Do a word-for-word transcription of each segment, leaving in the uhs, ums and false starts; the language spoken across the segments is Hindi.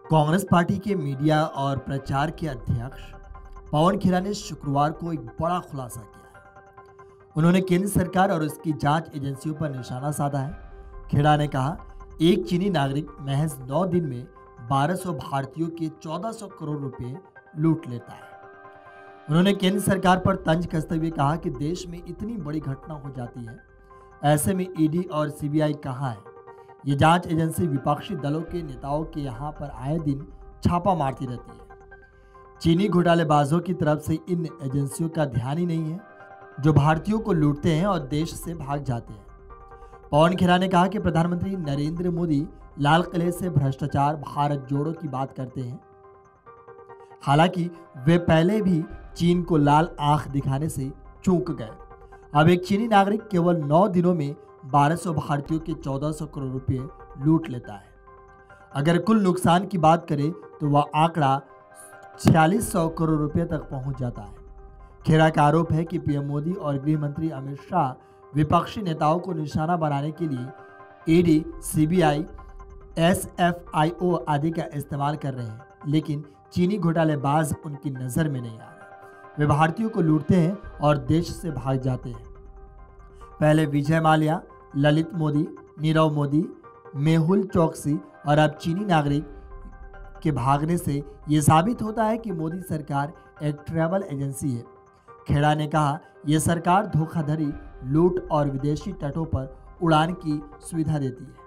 कांग्रेस पार्टी के मीडिया और प्रचार के अध्यक्ष पवन खेड़ा ने शुक्रवार को एक बड़ा खुलासा किया है। उन्होंने केंद्र सरकार और उसकी जांच एजेंसियों पर निशाना साधा है। खेड़ा ने कहा, एक चीनी नागरिक महज नौ दिन में बारह सौ भारतीयों के चौदह सौ करोड़ रुपए लूट लेता है। उन्होंने केंद्र सरकार पर तंज कसते हुए कहा कि देश में इतनी बड़ी घटना हो जाती है, ऐसे में ईडी और सीबीआई कहाँ है। ये जांच एजेंसी विपक्षी दलों के नेताओं के यहाँ पर आए दिन छापा मारती रहती है। चीनी घोटालेबाजों की तरफ से इन एजेंसियों का ध्यान ही नहीं है, जो भारतीयों को लूटते हैं और देश से भाग जाते हैं। पवन खेड़ा ने कहा कि प्रधानमंत्री नरेंद्र मोदी लाल किले से भ्रष्टाचार, भारत जोड़ो की बात करते हैं। हालांकि वे पहले भी चीन को लाल आंख दिखाने से चूक गए। अब एक चीनी नागरिक केवल नौ दिनों में बारह सौ भारतीयों के चौदह सौ करोड़ रुपए लूट लेता है। अगर कुल नुकसान की बात करें तो वह आंकड़ा छियालीस सौ करोड़ रुपए तक पहुंच जाता है। खेड़ा का आरोप है कि पीएम मोदी और गृह मंत्री अमित शाह विपक्षी नेताओं को निशाना बनाने के लिए ईडी, सीबीआई, एसएफआईओ आदि का इस्तेमाल कर रहे हैं, लेकिन चीनी घोटालेबाज उनकी नजर में नहीं आ रहे। वे भारतीयों को लूटते हैं और देश से भाग जाते हैं। पहले विजय माल्या, ललित मोदी, नीरव मोदी, मेहुल चोकसी और अब चीनी नागरिक के भागने से ये साबित होता है कि मोदी सरकार एक ट्रैवल एजेंसी है। खेड़ा ने कहा, यह सरकार धोखाधड़ी, लूट और विदेशी तटों पर उड़ान की सुविधा देती है।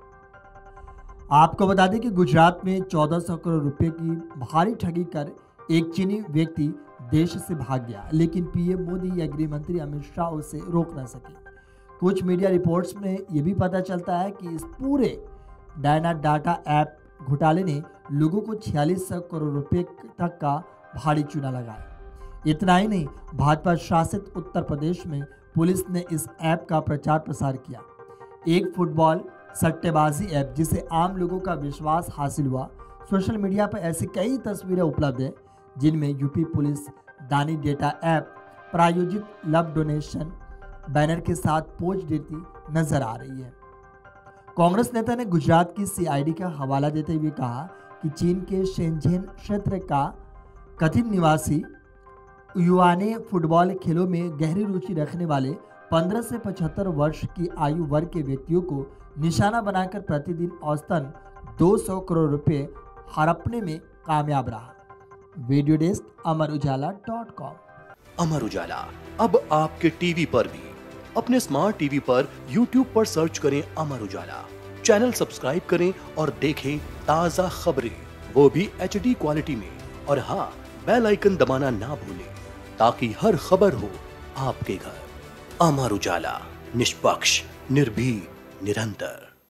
आपको बता दें कि गुजरात में चौदह सौ करोड़ रुपए की भारी ठगी कर एक चीनी व्यक्ति देश से भाग गया, लेकिन पीएम मोदी या गृह मंत्री अमित शाह उसे रोक न सके। कुछ मीडिया रिपोर्ट्स में यह भी पता चलता है कि इस पूरे डायना डाटा ऐप घोटाले ने लोगों को छियालीस सौ करोड़ रुपए तक का भारी चूना लगाया। इतना ही नहीं, भाजपा शासित उत्तर प्रदेश में पुलिस ने इस ऐप का प्रचार प्रसार किया। एक फुटबॉल सट्टेबाजी ऐप जिसे आम लोगों का विश्वास हासिल हुआ। सोशल मीडिया पर ऐसी कई तस्वीरें उपलब्ध हैं जिनमें यूपी पुलिस दानी डेटा ऐप प्रायोजित लव डोनेशन बैनर के साथ पोज देती नजर आ रही है। कांग्रेस नेता ने गुजरात की सीआईडी का हवाला देते हुए कहा कि चीन के शेंझेन क्षेत्र का कथित निवासी युवा ने फुटबॉल खेलों में गहरी रुचि रखने वाले पंद्रह से पचहत्तर वर्ष की आयु वर्ग के व्यक्तियों को निशाना बनाकर प्रतिदिन औसतन दो सौ करोड़ रुपए हड़पने में कामयाब रहा। Video desk Amar Ujala dot com. Amar Ujala अब आपके टीवी पर भी। अपने स्मार्ट टीवी पर यूट्यूब पर सर्च करें अमर उजाला, चैनल सब्सक्राइब करें और देखें ताजा खबरें, वो भी एचडी क्वालिटी में। और हाँ, बेल आइकन दबाना ना भूलें ताकि हर खबर हो आपके घर। अमर उजाला, निष्पक्ष, निर्भीक, निरंतर।